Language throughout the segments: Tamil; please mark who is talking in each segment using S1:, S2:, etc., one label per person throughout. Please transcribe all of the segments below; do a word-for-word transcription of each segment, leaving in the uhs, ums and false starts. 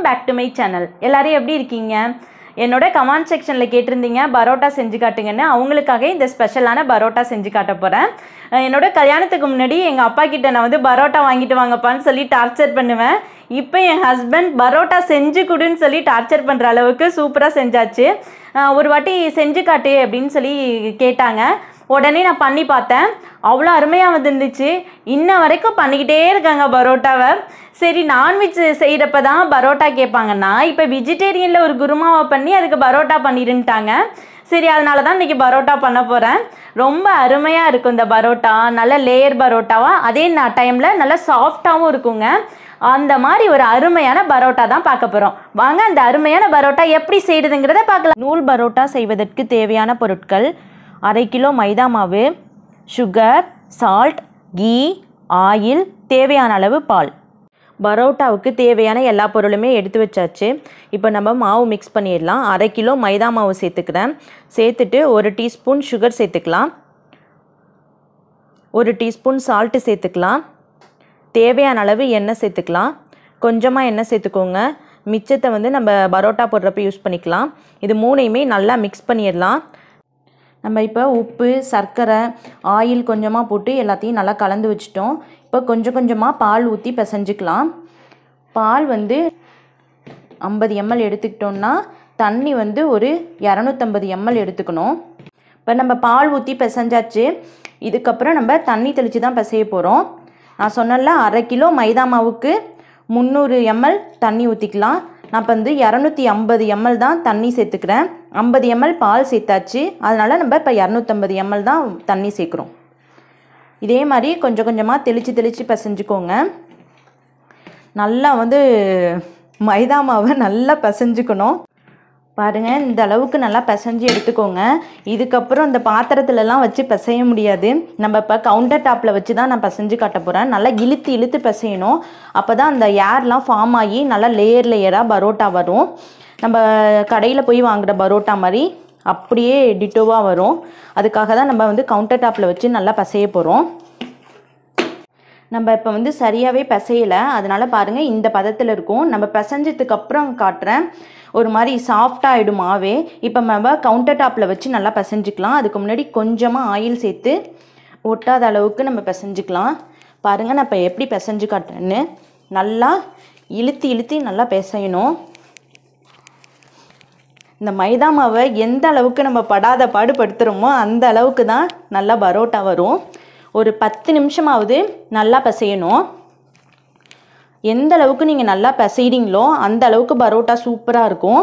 S1: back to my channel. எல்லாரும் எப்படி இருக்கீங்க? என்னோட கமெண்ட் செக்ஷன்ல கேட்டிருந்தீங்க பரோட்டா செஞ்சு காட்டுங்கன்னு. அவங்களுக்காக இந்த ஸ்பெஷலான பரோட்டா செஞ்சு காட்ட போறேன். என்னோட கல்யாணத்துக்கு முன்னாடி எங்க அப்பா கிட்ட நான் வந்து பரோட்டா வாங்கிட்டு வாங்கப்பான்னு சொல்லி டார்ச்சர் பண்ணுவேன். இப்போ என் ஹஸ்பண்ட் பரோட்டா செஞ்சு கொடுன்னு சொல்லி டார்ச்சர் பண்ற அளவுக்கு சூப்பரா செஞ்சாச்சு. ஒரு வாட்டி செஞ்சு காட்டு அப்படின்னு சொல்லி கேட்டாங்க. உடனே நான் பண்ணி பார்த்தேன். அவ்வளோ அருமையாக வந்துருந்துச்சு. இன்ன வரைக்கும் பண்ணிக்கிட்டே இருக்காங்க பரோட்டாவை. சரி, நான்வெஜ் செய்கிறப்ப தான் பரோட்டா கேட்பாங்கன்னா இப்போ வெஜிடேரியனில் ஒரு குருமாவை பண்ணி அதுக்கு பரோட்டா பண்ணிருந்துட்டாங்க. சரி, அதனால தான் இன்றைக்கி பரோட்டா பண்ண போகிறேன். ரொம்ப அருமையாக இருக்கும் இந்த பரோட்டா. நல்ல லேயர் பரோட்டாவாக, அதே டைமில் நல்லா சாஃப்டாகவும் இருக்குங்க. அந்த மாதிரி ஒரு அருமையான பரோட்டா தான் பார்க்க போகிறோம். வாங்க அந்த அருமையான பரோட்டா எப்படி செய்கிறதுங்கிறத பார்க்கலாம். நூல் பரோட்டா செய்வதற்கு தேவையான பொருட்கள்: அரை கிலோ மைதா மாவு, சுகர், சால்ட், கீ, ஆயில், தேவையான அளவு பால். பரோட்டாவுக்கு தேவையான எல்லா பொருளுமே எடுத்து வச்சாச்சு. இப்போ நம்ம மாவு மிக்ஸ் பண்ணிடலாம். அரை கிலோ மைதா மாவு சேர்த்துக்கிறேன். சேர்த்துட்டு ஒரு டீஸ்பூன் சுகர் சேர்த்துக்கலாம். ஒரு டீஸ்பூன் சால்ட்டு சேர்த்துக்கலாம். தேவையான அளவு எண்ணெய் சேர்த்துக்கலாம். கொஞ்சமாக எண்ணெய் சேர்த்துக்கோங்க. மிச்சத்தை வந்து நம்ம பரோட்டா போடுறப்ப யூஸ் பண்ணிக்கலாம். இது மூணையுமே நல்லா மிக்ஸ் பண்ணிடலாம். நம்ம இப்போ உப்பு, சர்க்கரை, ஆயில் கொஞ்சமாக போட்டு எல்லாத்தையும் நல்லா கலந்து வச்சிட்டோம். இப்போ கொஞ்சம் கொஞ்சமாக பால் ஊற்றி பிசைஞ்சிக்கலாம். பால் வந்து ஐம்பது எம்எல் எடுத்துக்கிட்டோம்னா தண்ணி வந்து ஒரு இரநூத்தம்பது எம்எல் எடுத்துக்கணும். இப்போ நம்ம பால் ஊற்றி பிசைஞ்சாச்சு. இதுக்கப்புறம் நம்ம தண்ணி தெளித்து தான் பிசைய போகிறோம். நான் சொன்னல அரை கிலோ மைதா மாவுக்கு முந்நூறு எம்எல் தண்ணி ஊற்றிக்கலாம். நான் இப்போ வந்து இரநூத்தி ஐம்பது எம்எல் தான் தண்ணி சேர்த்துக்கிறேன். ஐம்பது எம்எல் பால் சேர்த்தாச்சு. அதனால் நம்ம இப்போ இரநூத்தம்பது எம்எல் தான் தண்ணி சேர்க்குறோம். இதே மாதிரி கொஞ்சம் கொஞ்சமாக தெளித்து தெளித்து பிசைஞ்சுக்கோங்க. நல்லா வந்து மைதா மாவை நல்லா பிசைஞ்சுக்கணும். பாருங்கள், இந்த அளவுக்கு நல்லா பிசைஞ்சு எடுத்துக்கோங்க. இதுக்கப்புறம் இந்த பாத்திரத்துலலாம் வச்சு பிசைய முடியாது. நம்ம இப்போ கவுண்டர் டாப்பில் வச்சு தான் நான் பிசைஞ்சு காட்ட போகிறேன். நல்லா இழுத்து இழுத்து பிசையணும். அப்போ தான் அந்த ஏர்லாம் ஃபார்ம் ஆகி நல்லா லேயர் லேயராக பரோட்டா வரும். நம்ம கடையில் போய் வாங்குகிற பரோட்டா மாதிரி அப்படியே டிட்டோவாக வரும். அதுக்காக தான் நம்ம வந்து கவுண்டர் டாப்பில் வச்சு நல்லா பிசைய போகிறோம். நம்ம இப்போ வந்து சரியாகவே பிசையலை. அதனால் பாருங்கள், இந்த பதத்தில் இருக்கும். நம்ம பிசைஞ்சதுக்கப்புறம் காட்டுறேன். ஒரு மாதிரி சாஃப்டாகிடும் மாவே. இப்போ நம்ம கவுண்டர் டாப்பில் வச்சு நல்லா பிசைஞ்சிக்கலாம். அதுக்கு முன்னாடி கொஞ்சமாக ஆயில் சேர்த்து ஒட்டாத அளவுக்கு நம்ம பிசைஞ்சிக்கலாம். பாருங்கள், நான் இப்போ எப்படி பிசைஞ்சு காட்டுறேன்னு. நல்லா இழுத்து இழுத்து நல்லா பிசையணும். இந்த மைதா மாவை எந்த அளவுக்கு நம்ம படாத பாடுபடுத்துகிறோமோ அந்த அளவுக்கு தான் நல்லா பரோட்டா வரும். ஒரு பத்து நிமிஷமாவது நல்லா பிசையணும். எந்த அளவுக்கு நீங்கள் நல்லா பிசைறீங்களோ அந்த அளவுக்கு பரோட்டா சூப்பராக இருக்கும்.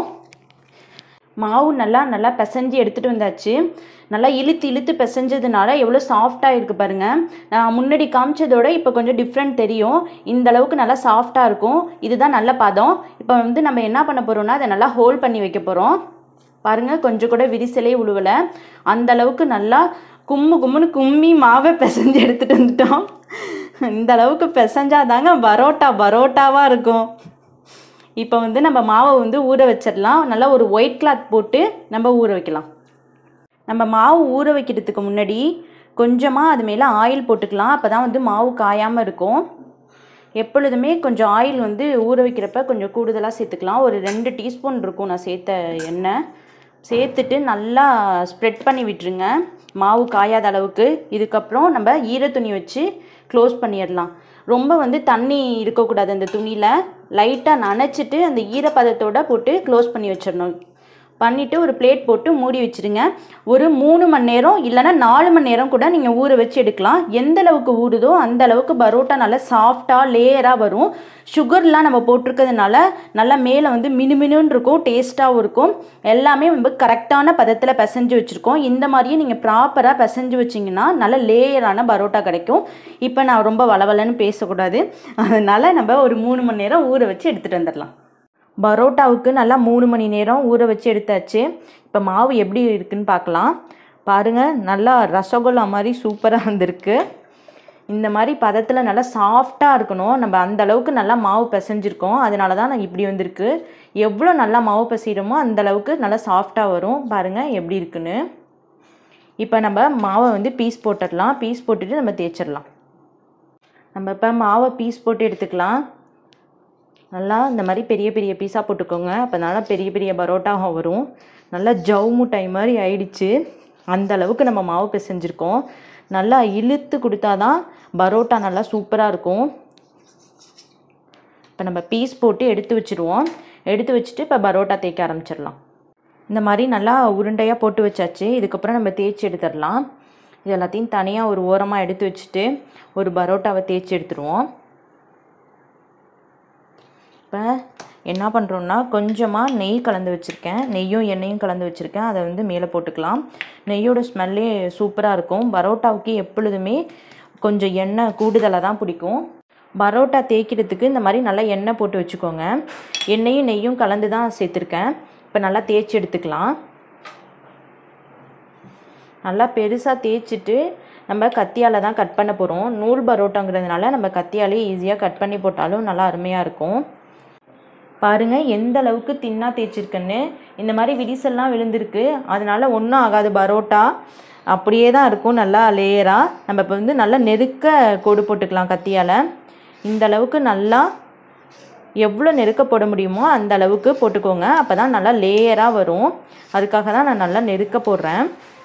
S1: மாவு நல்லா நல்லா பிசைஞ்சு எடுத்துகிட்டு வந்தாச்சு. நல்லா இழுத்து இழுத்து பிசைஞ்சதுனால எவ்வளோ சாஃப்டாக இருக்குது பாருங்கள். நான் முன்னாடி காமிச்சதோட இப்போ கொஞ்சம் டிஃப்ரெண்ட் தெரியும். இந்த அளவுக்கு நல்லா சாஃப்டாக இருக்கும். இதுதான் நல்ல பதம். இப்போ வந்து நம்ம என்ன பண்ண போகிறோம்னா அதை நல்லா ஹோல்ட் பண்ணி வைக்க போகிறோம். பாருங்கள், கொஞ்சம் கூட விரிசலே உழுவலை. அந்த அளவுக்கு நல்லா கும்மு கும்முன்னு கும்மி மாவை பிசைஞ்சு எடுத்துகிட்டு வந்துட்டோம். இந்த அளவுக்கு பிசைஞ்சாதாங்க பரோட்டா பரோட்டாவாக இருக்கும். இப்போ வந்து நம்ம மாவை வந்து ஊற வச்சிடலாம். நல்லா ஒரு ஒயிட் கிளாத் போட்டு நம்ம ஊற வைக்கலாம். நம்ம மாவு ஊற வைக்கிறதுக்கு முன்னாடி கொஞ்சமாக அது மேலே ஆயில் போட்டுக்கலாம். அப்போ தான் வந்து மாவு காயாமல் இருக்கும். எப்பொழுதுமே கொஞ்சம் ஆயில் வந்து ஊற வைக்கிறப்ப கொஞ்சம் கூடுதலாக சேர்த்துக்கலாம். ஒரு ரெண்டு டீஸ்பூன் இருக்கும் நான் சேர்த்த எண்ணெய். சேர்த்துட்டு நல்லா ஸ்ப்ரெட் பண்ணி விட்டுருங்க மாவு காயாத அளவுக்கு. இதுக்கப்புறம் நம்ம ஈர துணி வச்சு க்ளோஸ் பண்ணிடலாம். ரொம்ப வந்து தண்ணி இருக்கக்கூடாது அந்த துணியில். லைட்டாக நனைச்சிட்டு அந்த ஈரப்பதத்தோடு போட்டு க்ளோஸ் பண்ணி வச்சிடணும். பண்ணிவிட்டு ஒரு பிளேட் போட்டு மூடி வச்சுருங்க. ஒரு மூணு மணி நேரம் இல்லைனா நாலு மணி நேரம் கூட நீங்கள் ஊற வச்சு எடுக்கலாம். எந்த அளவுக்கு ஊறுதோ அந்த அளவுக்கு பரோட்டா நல்லா சாஃப்டாக லேயராக வரும். சுகர்லாம் நம்ம போட்டிருக்கிறதுனால நல்லா மேலே வந்து மினுமினுன்னு இருக்கும், டேஸ்ட்டாகவும் இருக்கும். எல்லாமே வந்து கரெக்டான பதத்தில் பிசைஞ்சு வச்சுருக்கோம். இந்த மாதிரியே நீங்கள் ப்ராப்பராக பிசைஞ்சு வச்சிங்கன்னா நல்ல லேயரான பரோட்டா கிடைக்கும். இப்போ நான் ரொம்ப வளவலன்னு பேசக்கூடாது. அதனால் நம்ம ஒரு மூணு மணி நேரம் ஊற வச்சு எடுத்துகிட்டு வந்துடலாம். பரோட்டாவுக்கு நல்லா மூணு மணி நேரம் ஊற வச்சு எடுத்தாச்சு. இப்போ மாவு எப்படி இருக்குன்னு பார்க்கலாம். பாருங்கள், நல்லா ரசகுல்லா மாதிரி சூப்பராக வந்திருக்கு. இந்த மாதிரி பதத்தில் நல்லா சாஃப்டாக இருக்கணும். நம்ம அந்த அளவுக்கு நல்லா மாவு பிசைஞ்சிருக்கோம். அதனால தான் நான் இப்படி வந்திருக்கு. எவ்வளோ நல்லா மாவு பிசைகிறோமோ அந்த அளவுக்கு நல்லா சாஃப்டாக வரும். பாருங்கள் எப்படி இருக்குன்னு. இப்போ நம்ம மாவை வந்து பீஸ் போட்டுடலாம். பீஸ் போட்டுட்டு நம்ம தேய்ச்சிடலாம். நம்ம இப்போ மாவை பீஸ் போட்டு எடுத்துக்கலாம். நல்லா இந்த மாதிரி பெரிய பெரிய பீஸாக போட்டுக்கோங்க. அப்போ நல்லா பெரிய பெரிய பரோட்டாக வரும். நல்லா ஜவ் முட்டாய் மாதிரி ஆயிடுச்சு. அந்த அளவுக்கு நம்ம மாவு பிசைஞ்சிருக்கோம். நல்லா இழுத்து கொடுத்தா தான் பரோட்டா நல்லா சூப்பராக இருக்கும். இப்போ நம்ம பீஸ் போட்டு எடுத்து வச்சுருவோம். எடுத்து வச்சுட்டு இப்போ பரோட்டா தேய்க்க ஆரம்பிச்சிடலாம். இந்த மாதிரி நல்லா உருண்டையாக போட்டு வச்சாச்சு. இதுக்கப்புறம் நம்ம தேய்ச்சி எடுத்துடலாம். இது எல்லாத்தையும் தனியாக ஒரு ஓரமாக எடுத்து வச்சுட்டு ஒரு பரோட்டாவை தேய்ச்சி எடுத்துருவோம். இப்போ என்ன பண்ணுறோன்னா கொஞ்சமாக நெய் கலந்து வச்சுருக்கேன். நெய்யும் எண்ணெயும் கலந்து வச்சுருக்கேன். அதை வந்து மேலே போட்டுக்கலாம். நெய்யோட ஸ்மெல்லே சூப்பராக இருக்கும். பரோட்டாவுக்கு எப்பொழுதுமே கொஞ்சம் எண்ணெய் கூடுதலாக தான் பிடிக்கும். பரோட்டா தேய்க்கிறதுக்கு இந்த மாதிரி நல்லா எண்ணெய் போட்டு வச்சுக்கோங்க. எண்ணெயும் நெய்யும் கலந்து தான் சேர்த்துருக்கேன். இப்போ நல்லா தேய்ச்சி எடுத்துக்கலாம். நல்லா பெருசாக தேய்ச்சிட்டு நம்ம கத்தியால் தான் கட் பண்ண போகிறோம். நூல் பரோட்டாங்கிறதுனால நம்ம கத்தியாலே ஈஸியாக கட் பண்ணி போட்டாலும் நல்லா அருமையாக இருக்கும். பாருங்கள் எந்த அளவுக்கு தின்னாக தேய்ச்சிருக்குன்னு. இந்த மாதிரி விரிசல்லாம் விழுந்திருக்கு. அதனால் ஒன்றும் ஆகாது. பரோட்டா அப்படியே தான் இருக்கும் நல்லா லேயராக. நம்ம இப்போ வந்து நல்லா நெருக்க கோடு போட்டுக்கலாம் கத்தியால். இந்த அளவுக்கு நல்லா எவ்வளோ நெருக்க போட முடியுமோ அந்த அளவுக்கு போட்டுக்கோங்க. அப்போ தான் நல்லா லேயராக வரும். அதுக்காக தான் நான் நல்லா நெருக்க போடுறேன்.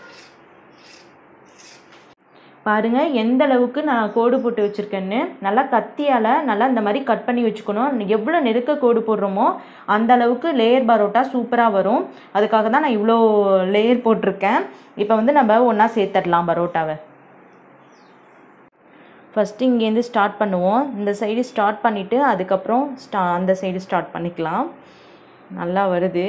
S1: பாருங்கள் எந்த அளவுக்கு நான் கோடு போட்டு வச்சுருக்கேன்னு. நல்லா கத்தியால் நல்லா இந்த மாதிரி கட் பண்ணி வச்சுக்கணும். எவ்வளோ நெருக்க கோடு போடுறோமோ அந்த அளவுக்கு லேயர் பரோட்டா சூப்பராக வரும். அதுக்காக தான் நான் இவ்வளோ லேயர் போட்டிருக்கேன். இப்போ வந்து நம்ம ஒன்றா சேர்த்துடலாம் பரோட்டாவை. ஃபஸ்ட்டு இங்கேருந்து ஸ்டார்ட் பண்ணுவோம். இந்த சைடு ஸ்டார்ட் பண்ணிவிட்டு அதுக்கப்புறம் ஸ்டா அந்த சைடு ஸ்டார்ட் பண்ணிக்கலாம். நல்லா வருது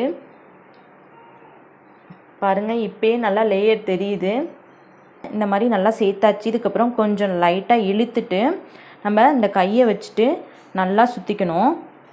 S1: பாருங்கள். இப்போயே நல்லா லேயர் தெரியுது. இந்த மாதிரி நல்லா சேர்த்தாச்சு. இதுக்கப்புறம் கொஞ்சம் லைட்டாக இழுத்துட்டு நம்ம இந்த கையை வச்சுட்டு நல்லா சுற்றிக்கணும்.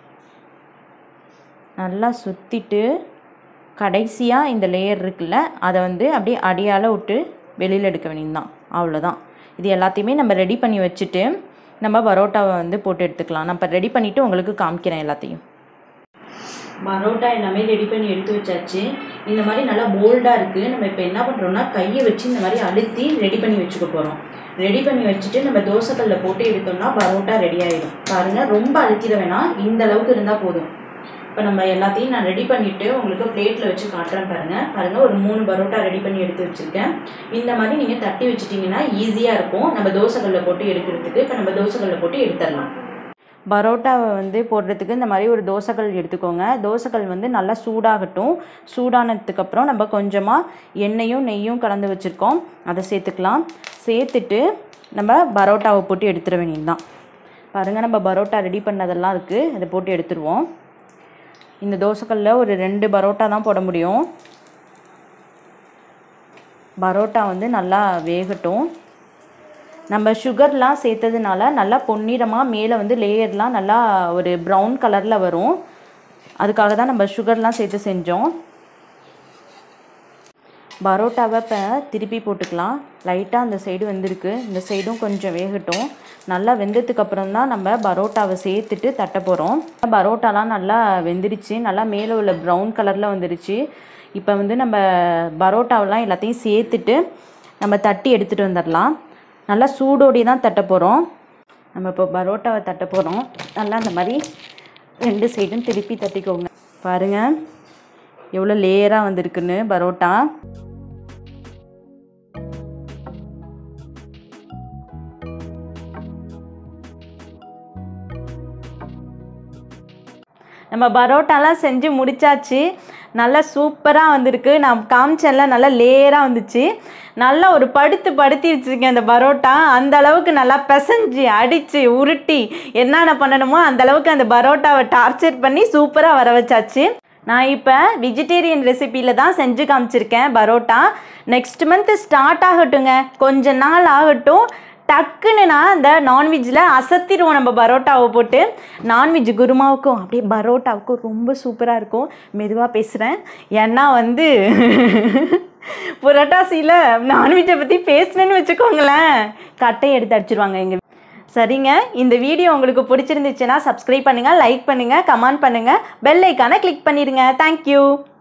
S1: நல்லா சுற்றிட்டு கடைசியாக இந்த லேயர் இருக்குல்ல அதை வந்து அப்படியே அடியால் விட்டு வெளியில் எடுக்க வேண்டியதுதான். அவ்வளோதான். இது எல்லாத்தையுமே நம்ம ரெடி பண்ணி வச்சுட்டு நம்ம பரோட்டாவை வந்து போட்டு எடுத்துக்கலாம். நான் இப்போ ரெடி பண்ணிவிட்டு உங்களுக்கு காமிக்கிறேன் எல்லாத்தையும். பரோட்டா எல்லாமே ரெடி பண்ணி எடுத்து வச்சாச்சு. இந்த மாதிரி நல்லா போல்டாக இருக்குது. நம்ம இப்போ என்ன பண்ணுறோம்னா கையை வச்சு இந்த மாதிரி அழுத்தி ரெடி பண்ணி வச்சுக்க போகிறோம். ரெடி பண்ணி வச்சுட்டு நம்ம தோசைக்கல்லில் போட்டு எடுத்தோம்னா பரோட்டா ரெடி ஆகிடும். பாருங்கள் ரொம்ப அழுத்திட வேணாம். இந்த அளவுக்கு இருந்தால் போதும். இப்போ நம்ம எல்லாத்தையும் நான் ரெடி பண்ணிவிட்டு உங்களுக்கு பிளேட்டில் வச்சு காட்டுறேன் பாருங்கள். பாருங்கள் ஒரு மூணு பரோட்டா ரெடி பண்ணி எடுத்து வச்சுருக்கேன். இந்த மாதிரி நீங்கள் தட்டி வச்சுட்டிங்கன்னா ஈஸியாக இருக்கும் நம்ம தோசைக்கல்லில் போட்டு எடுக்கிறதுக்கு. இப்போ நம்ம தோசைக்கல்லில் போட்டு எடுத்துடலாம். பரோட்டாவை வந்து போடுறதுக்கு இந்த மாதிரி ஒரு தோசைக்கல் எடுத்துக்கோங்க. தோசைக்கல் வந்து நல்லா சூடாகட்டும். சூடானதுக்கப்புறம் நம்ம கொஞ்சமாக எண்ணெயும் நெய்யும் கலந்து வச்சுருக்கோம். அதை சேர்த்துக்கலாம். சேர்த்துட்டு நம்ம பரோட்டாவை போட்டு எடுத்துட வேண்டியது தான். பாருங்கள் நம்ம பரோட்டா ரெடி பண்ணதெல்லாம் இருக்குது. அதை போட்டு எடுத்துருவோம். இந்த தோசைக்கல்லில் ஒரு ரெண்டு பரோட்டா தான் போட முடியும். பரோட்டா வந்து நல்லா வேகட்டும். நம்ம சுகர்லாம் சேர்த்ததுனால நல்லா பொன்னிறமாக மேலே வந்து லேயர்லாம் நல்லா ஒரு ப்ரௌன் கலரில் வரும். அதுக்காக தான் நம்ம சுகர்லாம் சேர்த்து செஞ்சோம். பரோட்டாவை இப்போ திருப்பி போட்டுக்கலாம். லைட்டாக அந்த சைடு வெந்திருக்கு. இந்த சைடும் கொஞ்சம் வேகட்டும். நல்லா வெந்ததுக்கப்புறம் தான் நம்ம பரோட்டாவை சேர்த்துட்டு தட்ட போகிறோம். பரோட்டாலாம் நல்லா வெந்துருச்சு. நல்லா மேலே உள்ள ப்ரௌன் கலரில் வந்துருச்சு. இப்போ வந்து நம்ம பரோட்டாவெலாம் எல்லாத்தையும் சேர்த்துட்டு நம்ம தட்டி எடுத்துகிட்டு வந்துடலாம். நல்லா சூடோடி தான் தட்ட போகிறோம். நம்ம இப்போ பரோட்டாவை தட்ட போகிறோம். நல்லா அந்த மாதிரி ரெண்டு சைடும் திருப்பி தட்டிக்கோங்க. பாருங்கள் எவ்வளோ லேயராக வந்திருக்குன்னு பரோட்டா. நம்ம பரோட்டாலாம் செஞ்சு முடிச்சாச்சு. நல்லா சூப்பராக வந்திருக்கு. நான் காமிச்சேன்ல நல்லா லேயராக வந்துச்சு. நல்லா ஒரு படுத்து படுத்தி வச்சுருக்கேன் அந்த பரோட்டா. அந்த அளவுக்கு நல்லா பிசைஞ்சு அடித்து உருட்டி என்னென்ன பண்ணணுமோ அந்த அளவுக்கு அந்த பரோட்டாவை டார்ச்சர் பண்ணி சூப்பராக வர வச்சாச்சு. நான் இப்போ வெஜிடேரியன் ரெசிப்பியில் தான் செஞ்சு காமிச்சிருக்கேன் பரோட்டா. நெக்ஸ்ட் மந்த் ஸ்டார்ட் ஆகட்டுங்க. கொஞ்ச நாள் ஆகட்டும். டக்குன்னு நான் அந்த நான்வெஜ்ஜில் அசத்திடுவோம் நம்ம பரோட்டாவை போட்டு. நான்வெஜ் குருமாவுக்கும் அப்படியே பரோட்டாவுக்கும் ரொம்ப சூப்பராக இருக்கும். மெதுவாக பேசுகிறேன் ஏன்னா வந்து புரட்டாசியில் நான்வெஜ்ஜை பற்றி பேசுனேன்னு வச்சுக்கோங்களேன் கட்டையை எடுத்து அடிச்சிருவாங்க எங்கள். சரிங்க, இந்த வீடியோ உங்களுக்கு பிடிச்சிருந்துச்சுன்னா சப்ஸ்கிரைப் பண்ணுங்கள், லைக் பண்ணுங்கள், கமெண்ட் பண்ணுங்கள், பெல் ஐக்கானை கிளிக் பண்ணிடுங்க. தேங்க்யூ.